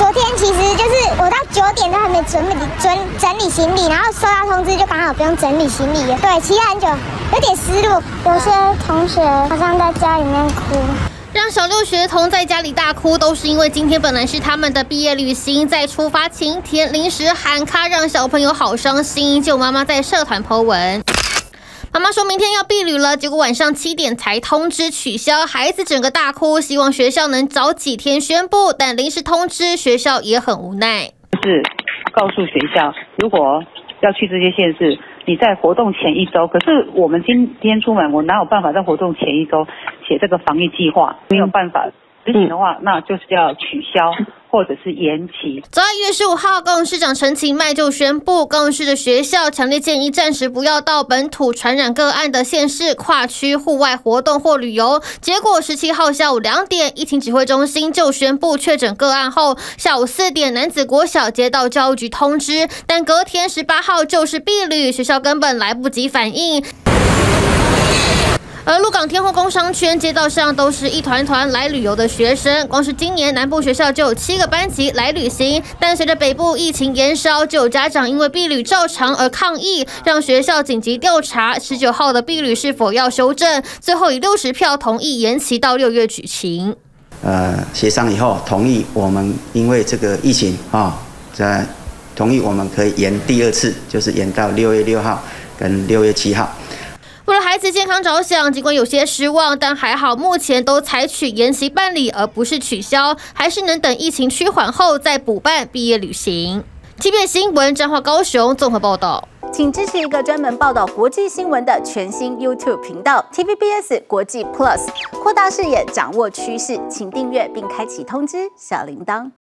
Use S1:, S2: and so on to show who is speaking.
S1: 昨天其实就是我到9点都还没整理行李，然后收到通知就刚好不用整理行李了。对，期待很久，有点失落。有些同学好像在家里面哭。
S2: 让小6学童在家里大哭，都是因为今天本来是他们的毕业旅行，在出发前一天临时喊卡，让小朋友好伤心。就妈妈在社团 po 文。妈妈说明天要毕旅了，结果晚上7点才通知取消，孩子整个大哭，希望学校能早几天宣布，但临时通知，学校也很无奈。
S3: 是告诉学校，如果要去这些县市，你在活动前1周，可是我们今天出门，我哪有办法在活动前1周写这个防疫计划？没有办法执行的话，那就是要取消。或者是延期。
S2: 早在1月15号，高雄市长陈其迈就宣布，高雄市的学校强烈建议暂时不要到本土传染个案的县市跨区户外活动或旅游。结果17号下午2点，疫情指挥中心就宣布确诊个案后，下午4点，楠梓国小接到教育局通知，但隔天18号就是毕旅，学校根本来不及反应。而鹿港天后工商圈街道上都是一团团来旅游的学生，光是今年南部学校就有7个班级来旅行，但随着北部疫情延烧，就有家长因为毕旅照常而抗议，让学校紧急调查19号的毕旅是否要修正，最后以60票同意延期到6月举行。
S4: 协商以后同意，我们因为这个疫情同意我们可以延第2次，就是延到6月6号跟6月7号。
S2: 为了孩子健康着想，尽管有些失望，但还好目前都采取延期办理，而不是取消，还是能等疫情趋缓后再补办毕业旅行。TVBS 新闻彰化高雄综合报道。
S5: 请支持一个专门报道国际新闻的全新 YouTube 频道 TVBS 国际 Plus， 扩大视野，掌握趋势，请订阅并开启通知小铃铛。